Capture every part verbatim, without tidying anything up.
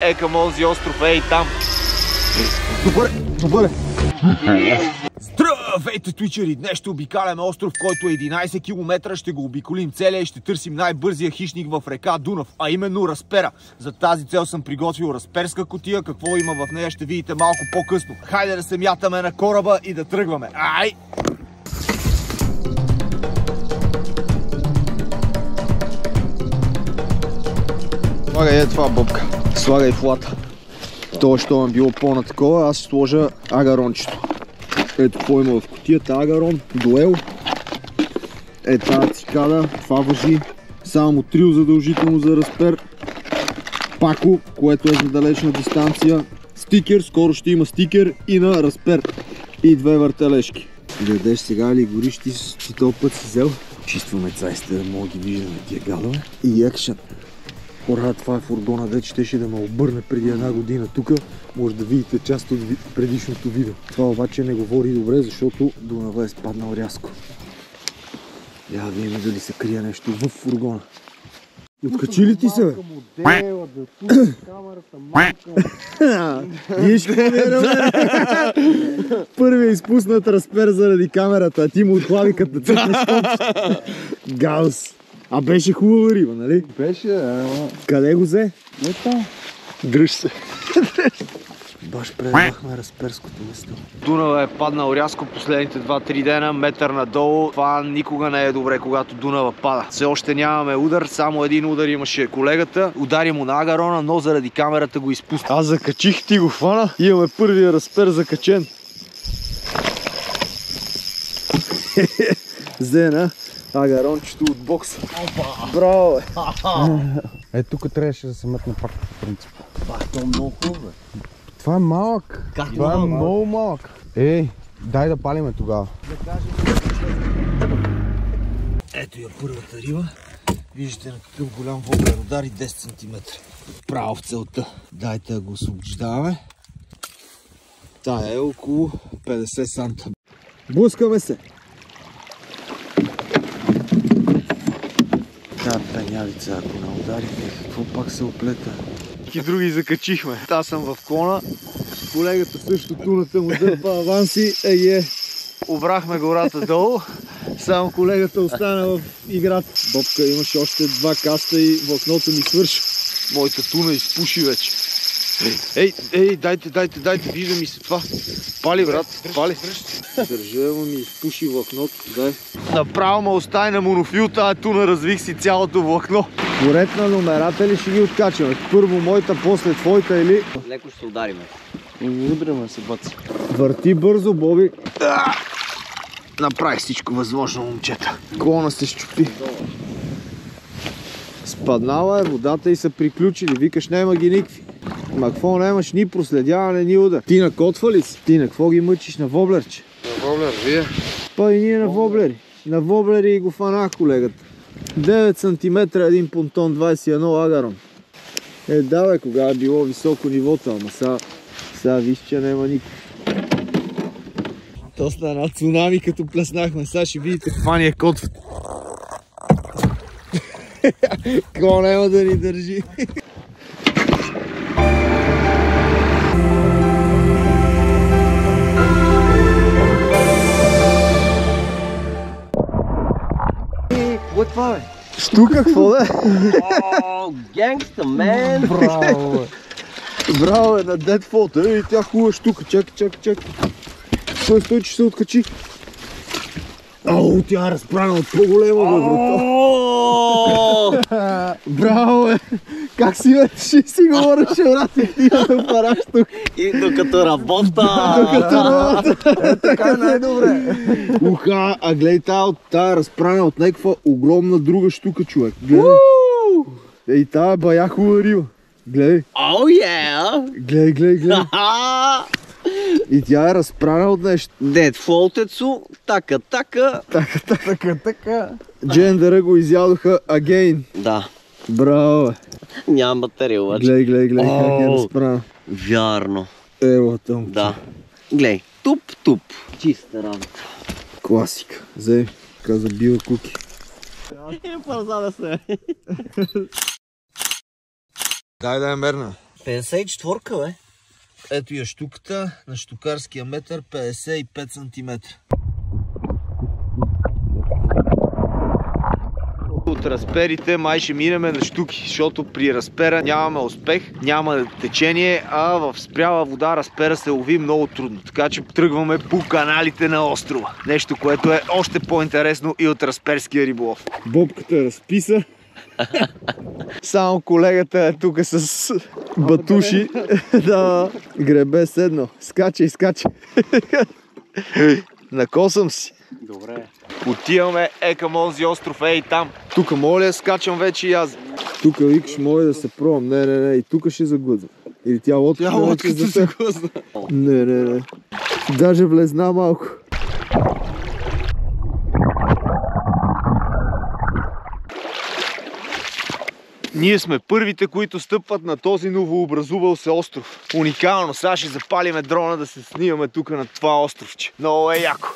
е към този остров, ей там. Добре, добре. Здравейте, твичери! Днес ще обикаляме остров, който е единайсет километра. Ще го обиколим целия и ще търсим най-бързия хищник в река Дунав, а именно разпера. За тази цел съм приготвил разперска кутия. Какво има в нея ще видите малко по-късно. Хайде да се мятаме на кораба и да тръгваме. Ай! Слагай е това бобка. Слагай флата. То, що е било по-на такова, аз ще сложа агарончето. Ето какво има в кутията: агарон, дуел, е тази цикада, това важи само трил задължително за разпер, пако, което е за далечна дистанция, стикер, скоро ще има стикер и на разпер, и две въртележки. Гледаш сега ли гориш, ти, ти този път си взел. Чистваме цайсите, да мога ги виждаме тия гадове. И екшен. Ура, това е фургона, де щеше да ме обърне преди една година тук. Може да видите част от предишното видео. Това обаче не говори добре, защото Дунава е спаднал рязко. Я да видим дали се крие нещо в фургона. Откачи ли ти се, бе? Виж камера, бе! Първият изпуснат разпер заради камерата, а ти му отхлави като цъкнеш копчета. Гаус! А беше хубава риба, нали? Беше, ама... Къде го взе? Ето. Дръж се. Баш предавахме разперското место. Дунава е паднал рязко последните два-три дена, метър надолу. Това никога не е добре, когато Дунава пада. Все още нямаме удар, само един удар имаше колегата. Удари му на агарона, но заради камерата го изпусна. Аз закачих, ти го хвана. Имаме първия разпер закачен. Зена. Агарончето от бокса. Опа! Браво, бе! Е, тук трябваше да се метне пак по принцип. Това е много хубаво. Това е малък. Как Това е малък? много малък. Ей, дай да палиме тогава. Ето я първата риба. Виждате на какъв голям воблер удари, десет сантиметра. Право в целта. Дайте да го освобождаваме. Тая е около петдесет санта. Блъскаме се! Та пенявица, ако не удари, какво пак се оплета? И други закачихме. Аз съм в клона. Колегата също туната му дърпа аванси. Ей е. Обрахме гората долу. Само колегата остана в играта. Бобка, имаше още два каста и влакното ми свърши. Моята туна изпуши вече. Ей, ей, дайте, дайте, дайте, вижда ми се това. Пали, брат, пали. Държа, му ми изпуши влакното, дай. Направо ме остави на монофил, тая туна, развих си цялото влакно. Поред на номерата ли ще ги откачаме? Първо моята, после твоята или... Леко ще се удариме. Удриме се, баци. Върти бързо, Боби. Направих всичко възможно, момчета. Клона се щупи. Спаднала е водата и са приключили. Викаш, няма ги никакви. Ма какво нямаш ни проследяване, ни удар? Ти на котва ли си? Ти на какво ги мъчиш? На воблерче? На воблер, вие? Па и ние на воблери. На воблери го фанах колегата. девет сантиметра един понтон, двайсет и едно агарон. Е, давай, кога е било високо нивото, ама сега, сега виж, че няма никой. То стана цунами, като плеснахме. Сега ще видите каква ни е котва. Какво няма да ни държи? Какво е това, бе? Штука, какво да е? О, гангста, мен! Браво, бе. Браво, е на Deadfault. Ей, тя хубава штука. Чакай, чакай, чакай. Стой, стой, че се откачи. Ау, тя е разправена от по-голема, бе, брато. Браво, е. Как си, бе? Ще си говореше, брат, и ти да параш тук. И докато работа! Докато работа. Е, така е най-добре. Уха, а гледай тая, тая разправена от някаква огромна друга штука, човек. Гледай. Ей, тая е бая хубава риба. Гледай. О, yeah! Гледай, гледай, гледай. И тя е разправена от нещо. Deadfaultецо, така, така. Така, така. Така, така. Джендъра го изядоха again. Да, Браво, бе. няма материал, обаче. Гледай, гледай, гледай как е О. разправена. Вярно. Ево там. Да. Глей, туп, туп. Чиста работа. Класика. Вземи. Каза бива куки. Е, парза да се. Дай да е мерна. петдесет и четвърка, бе. Ето я щуката на щукарския метър, петдесет и пет сантиметра. От разперите май ще минеме на щуки, защото при разпера нямаме успех, няма течение, а в спряла вода разпера се лови много трудно. Така че тръгваме по каналите на острова. Нещо, което е още по-интересно и от разперския риболов. Бобката разписа. Само колегата е тук с батуши. Да, гребе седно. Скача и скача. Накосам си. Добре. Отиваме е към онзи остров, ей там. Тук моля да скачам вече и аз. Тук викаш, моля да се пробвам. Не, не, не. И тук ще загъзна. Или тя лодката Тя лодката се загъзна. Не, не, не. Даже влезна малко. Ние сме първите, които стъпват на този новообразувал се остров. Уникално. Сега ще запалиме дрона да се снимаме тук на това островче. Много е яко.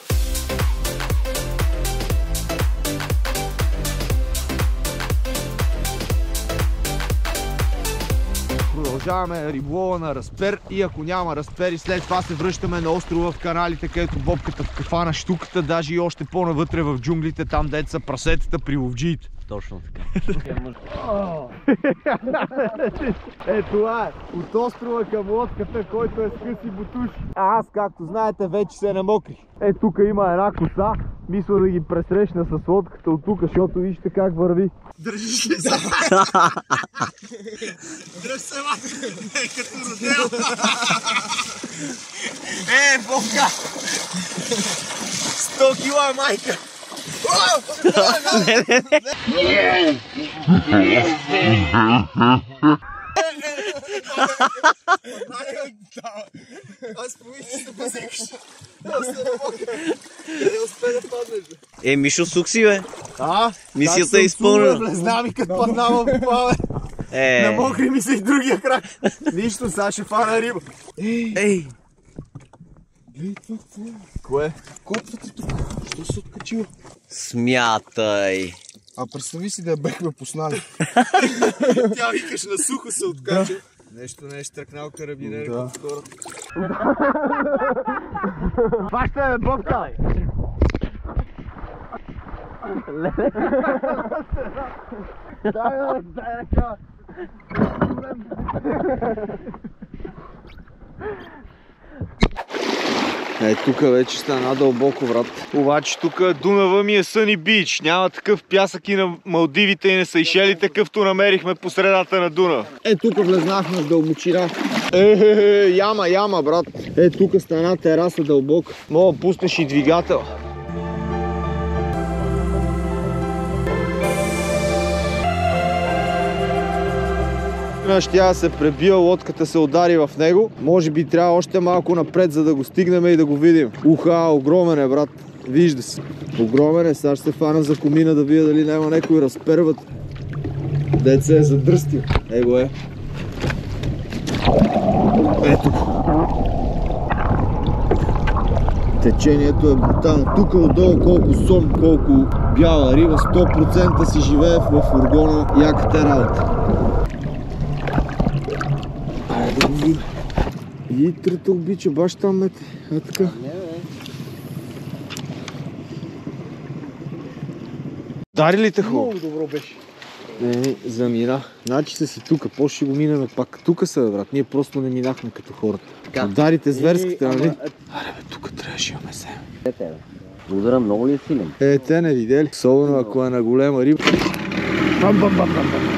Продължаваме риболова на разпер и ако няма разпер и след това се връщаме на острова в каналите, където бобката хвана щуката, даже и още по-навътре в джунглите, там дето са прасетата при ловджиите. Точно така. Е, това е. От острова към лодката, който е с къси бутуши. А аз, както знаете, вече се намокрих. Е, тук има една коса. Мисля да ги пресрещна с лодката от тук, защото вижте как върви. Държиш ли се? Дръж се, мати! Не, като родел! Е, Бобка! сто кила, майка! Аз помисля, че се пазекаш. Аз не мога. Не успе да паднеш. Е, Мишо Сукси, бе. А? Мисията е изпълнена. Не знам и като паднава в това, бе. Е. Намокри ми се и другия крак. Нищо, сега ще фана риба. Ей. Гледай това, какво е? Кое? Котката тук. Що се откачила? Смятай. А представи си да я бехме поснали. Тя викаш на сухо се откача. Нещо не е штракнал карабинер Да. като хората. Баща бе, Бобка! Дай бе, дай ръка! Е, тук вече стана дълбоко, врат. Обаче тук Дунава ми е съни бич. Няма такъв пясък и на Малдивите и на Сейшелите, какъвто намерихме по средата на Дунава. Е, тук влезнахме в дълбочина. Е, е, е, яма, яма, брат. Е, тук стана тераса дълбока. Мога да пуснеш и двигател. Щя да се пребия, лодката се удари в него. Може би трябва още малко напред, за да го стигнем и да го видим. Уха, огромен е, брат. Вижда се. Огромен е. Сега ще се фана за комина да видя дали няма някой разперват. Дет се е задръстил. Его е. Ето. Течението е брутално. Тук отдолу колко сом, колко бяла риба. сто процента си живее в фургона. Яката работа. Айде да го видим. И трета обича, баш там мете. А така. Дари ли те хубаво? Много добро беше. Не, замина. Значи са си тука, после ще го минаме пак. Тука са, брат. Ние просто не минахме като хората. Ударите зверските, нали? Аре бе, тука трябваше имаме семе. Удара много ли е силен? Е, те не видели. Особено ако е на голема риба. Бам, бам, бам, бам, бам.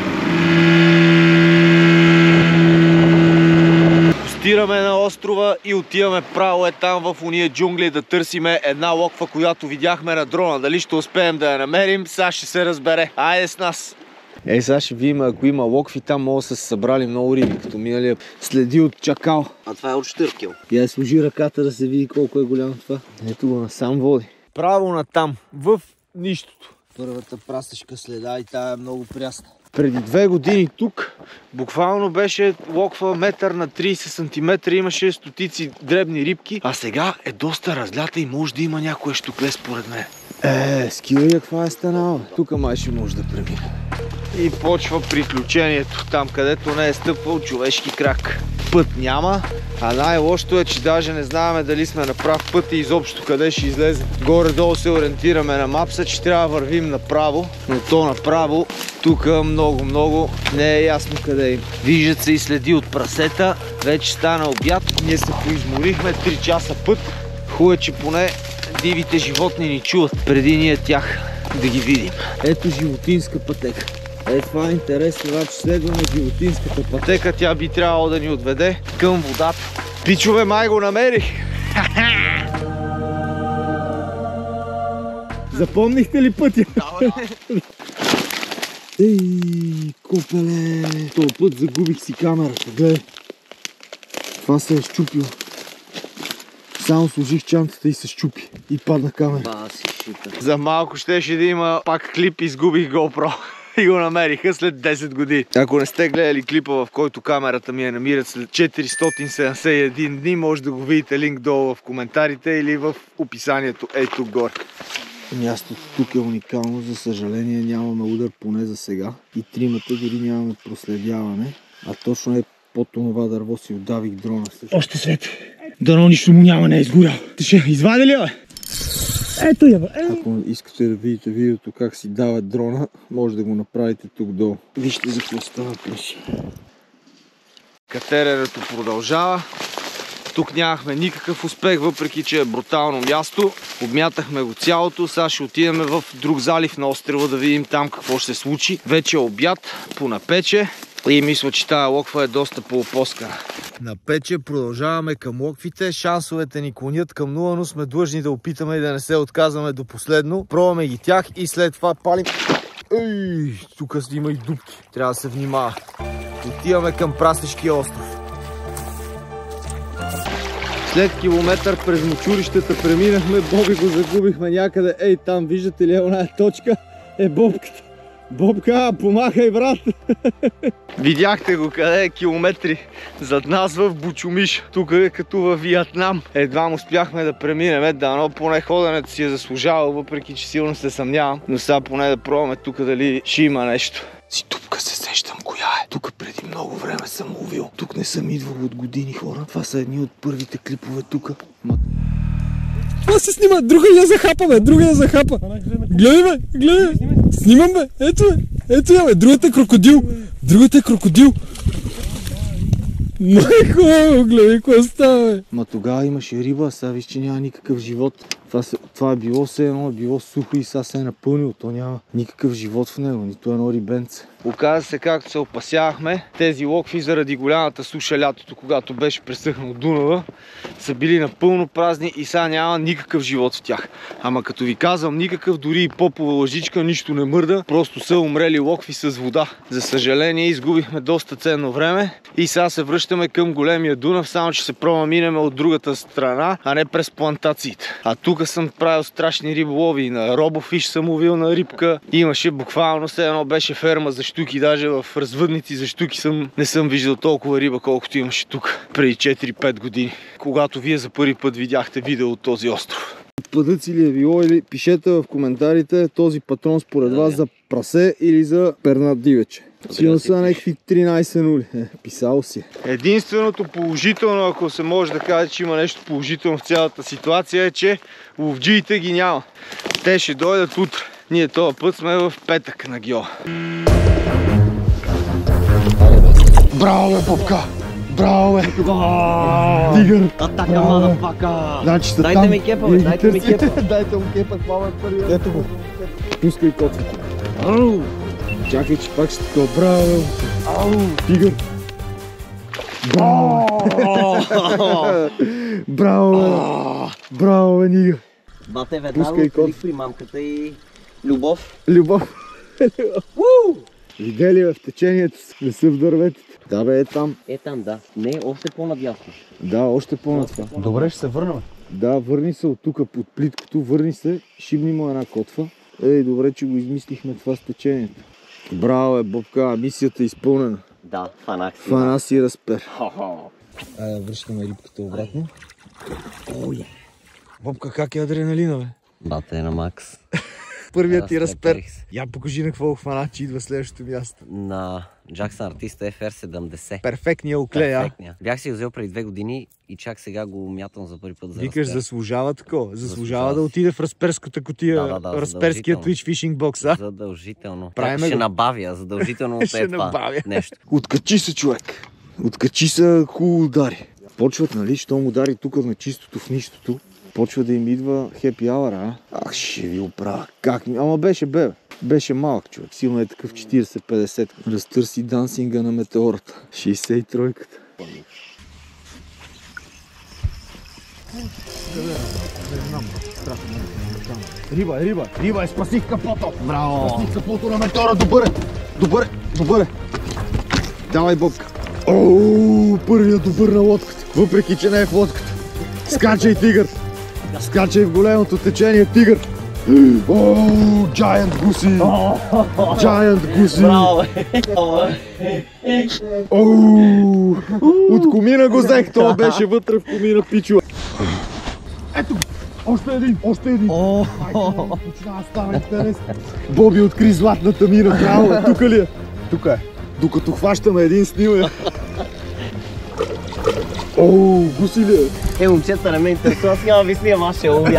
Стираме на острова и отиваме право е там в уния джунгли да търсиме една локва, която видяхме на дрона. Дали ще успеем да я намерим, сега ще се разбере. Айде с нас! Е, сега ще видим, ако има локви, там могат да са се събрали много риби, като миналия следи от чакал. А това е от штъркел. Я сложи ръката да се види колко е голямо това. Ето го насам води. Право натам, в нищото. Първата прасешка следа и тая е много прясна. Преди две години тук буквално беше локва метър на трийсет сантиметра, имаше стотици дребни рибки, а сега е доста разлята и може да има някое щукле според мен. Е, скилия каква е станала? Тук май ще може да премине. И почва приключението, там където не е стъпвал човешки крак. Път няма, а най-лошото е, че даже не знаем дали сме на прав път и изобщо къде ще излезе. Горе-долу се ориентираме на мапса, че трябва да вървим направо, но то направо тук много-много не е ясно къде има. Виждат се и следи от прасета, вече стана обяд, ние се поизморихме, три часа път. Хубаво е, че поне дивите животни ни чуват преди ние тях да ги видим. Ето животинска пътека. Е, това е интересно, значи следваме животинската пътека, тя би трябвало да ни отведе към водата. Пичове, май го намерих! Запомнихте ли пътя? Ей, копеле! Този път загубих си камерата, гледай. Това се е счупило. Само сложих чантата и се счупи. И падна камера. За малко щеше да има пак клип, изгубих GoPro. И го намериха след десет години. Ако не сте гледали клипа, в който камерата ми я намират след четиристотин седемдесет и един дни, може да го видите линк долу в коментарите или в описанието ей тук горе. Мястото тук е уникално, за съжаление нямаме удар поне за сега. И тримата дори нямаме проследяване. А точно е под това дърво си отдавих дрона. Още свет. Дано нищо му няма, не е изгорял. Ти ще извади ли, бе? Ето я, бе. Ако искате да видите видеото как си дава дрона, може да го направите тук долу. Вижте за какво става плюс. Катеренето продължава. Тук нямахме никакъв успех, въпреки че е брутално място. Обмятахме го цялото. Сега ще отидем в друг залив на острова да видим там какво ще се случи. Вече е обяд, понапече. И мисля, че тая локва е доста по-опоскана. Напече продължаваме към локвите. Шансовете ни клонят към нула, но сме длъжни да опитаме и да не се отказваме до последно. Пробваме ги тях и след това палим. Ей, тук има и дупки. Трябва да се внимава. Отиваме към Праснешкия остров. След километър през мочурищата преминахме. Боби го загубихме някъде. Ей, там виждате ли е оная точка? Е бобката. Бобка, помахай, брат! Видяхте го къде е, километри зад нас в Бучумиш. Тук е като във Виетнам. Едва му успяхме да преминем. Е, дано поне ходенето си е заслужавал, въпреки че силно се съмнявам. Но сега поне да пробваме тук дали ще има нещо. Си тупка се сещам коя е. Тук преди много време съм ловил. Тук не съм идвал от години, хора. Това са едни от първите клипове тук. Това се снима, друга я захапа, бе, друга я захапа. Гледай, бе, гледай. Снимам, бе, ето, бе, ето я, бе, другата е крокодил. Другата е крокодил. Майко, гледай, какво става, бе. Ма тогава имаше риба, сега виж, че няма никакъв живот. Това, се, това е било все едно, е било сухо и сега се е напълнило. То няма никакъв живот в него, нито едно рибенце. Оказа се, както се опасявахме, тези локви заради голямата суша лятото, когато беше пресъхнал Дунава, са били напълно празни и сега няма никакъв живот в тях. Ама като ви казвам, никакъв, дори и попова лъжичка, нищо не мърда, просто са умрели локви с вода. За съжаление, изгубихме доста ценно време и сега се връщаме към големия Дунав, само че се пробваме минем от другата страна, а не през плантациите. А тук съм правил страшни риболови, на робофиш съм ловил, на рибка. Имаше буквално, все едно беше ферма за щуки, даже в развъдници за щуки съм, не съм виждал толкова риба, колкото имаше тук преди четири-пет години, когато вие за първи път видяхте видео от този остров. Пъдъци ли е било, или пишете в коментарите този патрон според вас за прасе или за пернат дивече. Сигурно са някакви тринайсет нули. Е, писал си. Единственото положително, ако се може да каже, че има нещо положително в цялата ситуация, е, че ловджиите ги няма. Те ще дойдат утре. Ние този път сме в петък на Гьола. Браво, бе, попка! Браво, бе! Тигър! Атака, мадафака! Значи са Дайте там. ми кепа, бе, дайте ми кепа. Дайте му кепа, това е първият. Ето го. Пускай котвите. Ау! Чакай, че пак ще това. Браво, бе! Ау! Тигър! Браво! Браво, бе! Браво, бе, Нигър! Бате, веднага открих при мамката и любов. Любов! Видели в течението, не са в дърветите. Да, бе, е там. Е там, да. Не, още по-надясно. Да, още по-надясно. Добре, ще се върнем. Да, върни се от тук под плиткото, върни се, шибни му една котва. Ей, добре, че го измислихме това с течението. Браво, е, Бобка, мисията е изпълнена. Да, фанах си. Фана си разпер. Айде, връщаме рибката обратно. Ой. Бобка, как е адреналина, бе? Бате е на макс. първият ти Да, разпер. разперих се. Я покажи на какво хвана, че идва следващото място. На Jackson Artist Еф Ар седемдесет. Перфектния оклея. Перфектния. Бях си го взел преди две години и чак сега го мятам за първи път за Викаш, разпер. заслужава такова. Заслужава Заслужава да си. отиде в разперската кутия, Да, да, да, разперския задължително. Twitch Fishing Box, а? Задължително. Правиме Ще го. набавя, задължително Ще е това набавя. нещо. Откачи се, човек. Откачи се, хубаво удари. Почват, нали, щом удари тук на чистото в нищото. Почва да им идва хепи ауър, а? Ах, ще ви оправя. Как ми? Ама беше бебе. Беше малък човек. Силно е такъв четиридесет петдесет. Разтърси дансинга на метеората. шейсет и тройката. Риба е, риба е. Риба е, спасих капото. Браво. Спасих капото на метеора. Добър е. Добър е. Добър е. Давай бобка. Ооо, първият добър на лодката. Въпреки, че не е в лодката. Скачай, тигър. Скачай в големото течение, тигър. Ооо, giant гуси. Giant гуси. Ооо, от комина го взех. Това беше вътре в комина, пичува. Ето, още един, още един. Почина да става интерес. Боби откри златната мина. Браво, е. Тука ли е? Тука е. Докато хващаме един, снимаме. Ооо, гуси ли е? Е, момчета, не ме интересува, аз няма ви снимам, аз ще убия.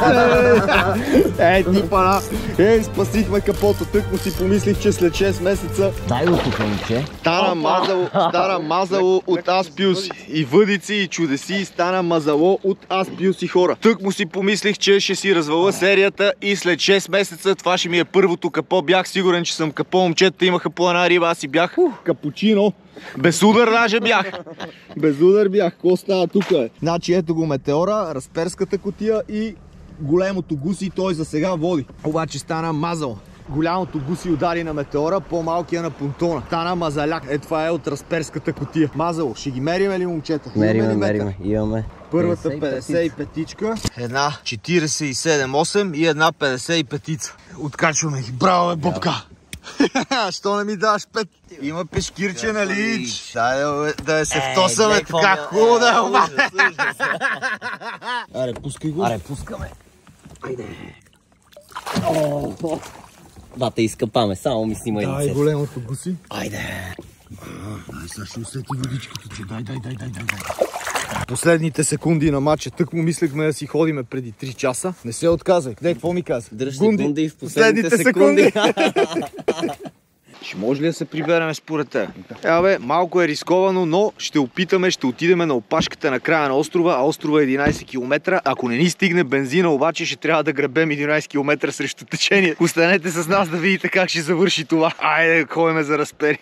Е, ти пана. Е, спасихме капото. Тък му си помислих, че след шест месеца Дай го тук, момче. стана мазало, стана мазало от Аспиуси. И въдици, и чудеси, стана мазало от Аспиуси, хора. Тък му си помислих, че ще си развала серията и след шест месеца това ще ми е първото капо. Бях сигурен, че съм капо. Момчета имаха по една риба, аз си бях капучино. Без удар даже бях. Без удар бях. Какво става тук е? Значи ето го метеора, разперската кутия и големото гуси, той за сега води. Обаче стана мазал. Голямото гуси удари на метеора, по-малкия на понтона. Стана мазаляк. Е, това е от разперската кутия. Мазало. Ще ги мериме ли, момчета? Мериме, мериме. Имаме. Първата петдесет и петичка, една четиридесет и седем осем и една петдесет и петица. Откачваме ги. Браво, бе, бобка! Що не ми даваш пет? Има пешкирче, нали? Дай да, да се втосаме така хубаво да е. Аре, пускай го. Аре, пускаме. Айде. Да, те изкъпаме, само ми снимай Дай лицето. големото гуси. Айде. Дай, сега ще усети водичката, че дай, дай, дай, дай, дай. Последните секунди на матча, тък му мислехме да си ходиме преди три часа. Не се отказай. Къде, какво ми каза? Дръж секунди в последните секунди. Ще може ли да се прибереме според те? Абе, малко е рисковано, но ще опитаме, ще отидеме на опашката на края на острова, а острова е единайсет километра. Ако не ни стигне бензина, обаче ще трябва да гребем единайсет километра срещу течение. Останете с нас да видите как ще завърши това. Айде, ходиме за разпери.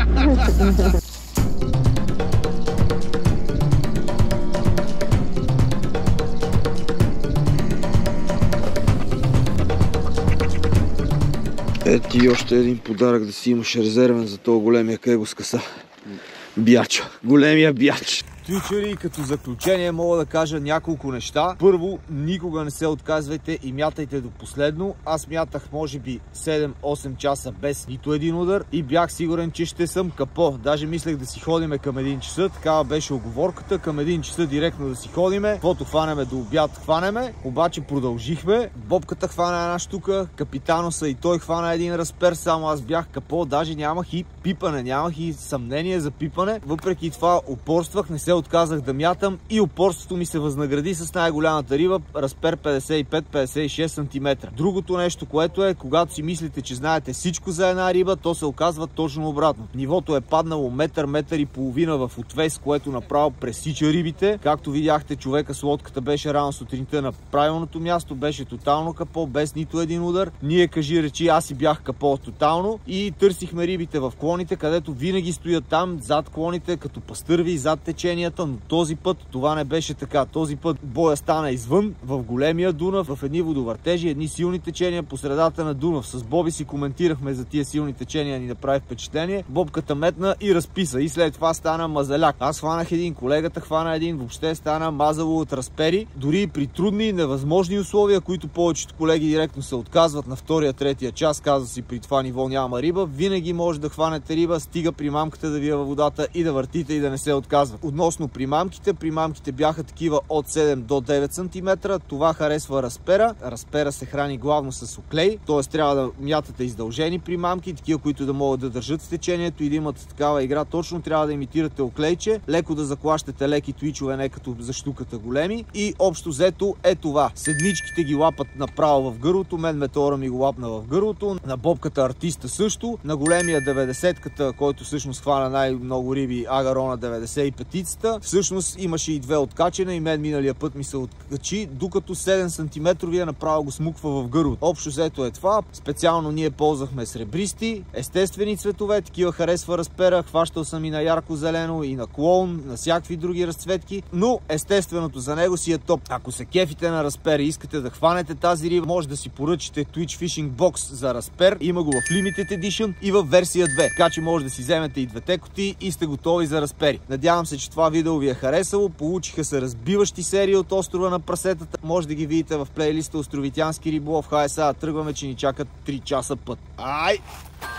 Ето и още един подарък да си имаш резервен за този големия кего с къса. Бяча. Големия бяч. Твичери, като заключение мога да кажа няколко неща. Първо, никога не се отказвайте и мятайте до последно. Аз мятах може би седем-осем часа без нито един удар и бях сигурен, че ще съм капо. Даже мислех да си ходиме към един часа, такава беше оговорката, към един часа директно да си ходиме. Каквото хванеме до обяд хванеме, обаче продължихме. Бобката хвана една штука, капитаноса и той хвана един разпер, само аз бях капо, даже нямах и пипане, нямах и съмнение за пипане. Въпреки това упорствах, не се отказах да мятам и упорството ми се възнагради с най-голямата риба, разпер петдесет и пет петдесет и шест сантиметра. Другото нещо, което е, когато си мислите, че знаете всичко за една риба, то се оказва точно обратно. Нивото е паднало метър, метър и половина в отвес, което направо пресича рибите. Както видяхте, човека с лодката беше рано сутринта на правилното място, беше тотално капо, без нито един удар. Ние, кажи речи, аз си бях капо тотално и търсихме рибите в клоните, където винаги стоят там, зад клоните, като пастърви, зад теченията, но този път това не беше така. Този път боя стана извън, в големия Дунав, в едни водовъртежи, едни силни течения по средата на Дунав. С Боби си коментирахме за тия силни течения, ни направи впечатление. Бобката метна и разписа и след това стана мазаляк. Аз хванах един, колегата хвана един, въобще стана мазало от разпери. Дори и при трудни, невъзможни условия, които повечето колеги директно се отказват на втория, третия час, каза си при това ниво няма риба, винаги може да хванете риба, стига при мамката да ви е във водата и да въртите и да не се отказват. Относно Относно примамките, примамките бяха такива от седем до девет сантиметра. Това харесва разпера. Разпера се храни главно с оклей, т.е. трябва да мятате издължени примамки, такива, които да могат да държат в течението и да имат такава игра. Точно трябва да имитирате оклейче, леко да заклащате леки твичове, не като за щуката големи. И общо взето е това. Седмичките ги лапат направо в гърлото, мен метеора ми го лапна в гърлото, на бобката артиста също, на големия деветдесетката, който всъщност хвана най-много риби, агарона деветдесет и пет-цата, всъщност имаше и две откачена и мен миналия път ми се откачи, докато седем сантиметровия направо го смуква в гърлото. Общо взето е това. Специално ние ползвахме сребристи, естествени цветове, такива харесва разпера, хващал съм и на ярко зелено, и на клоун, на всякакви други разцветки, но естественото за него си е топ. Ако се кефите на разпер и искате да хванете тази риба, може да си поръчате Twitch Fishing Box за разпер. Има го в Limited Edition и в версия две. Така че може да си вземете и двете кутии и сте готови за разпери. Надявам се, че това видео ви е харесало. Получиха се разбиващи серии от острова на прасетата. Може да ги видите в плейлиста Островитянски риболов. Хайде сега тръгваме, че ни чакат три часа път. Ай!